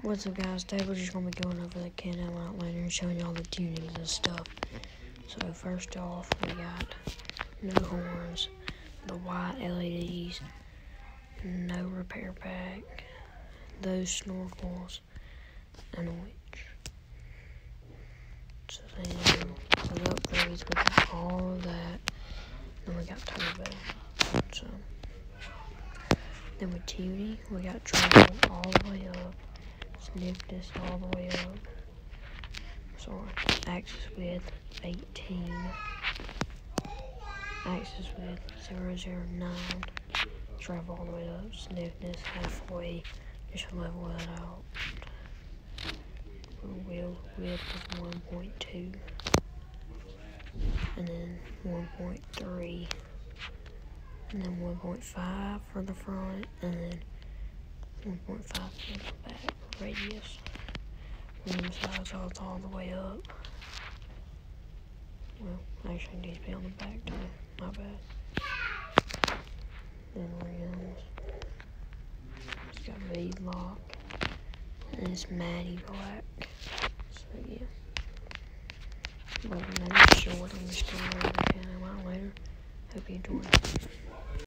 What's up, guys? Today we're just going to be going over the Can-Am Outlander and showing you all the tunings and stuff. So first off, we got no horns, the white LEDs, no repair pack, those snorkels, and a winch. So then for the upgrades, we got all of that. Then we got turbo. So then with tuning, we got travel all the way up. Sniff this all the way up. Sorry, axis width 18. Axis width 009. Travel all the way up. Sniff this halfway. Just level it out. Wheel width is 1.2. And then 1.3. And then 1.5 for the front. And then 1.5 for the back. Radius. Rim size all the way up. Well, actually it needs to be on the back too. My bad. Then rims. It's got V-lock. And it's matty black. So yeah. But I'm not sure what I'm just going to do. Outlander. Hope you enjoy.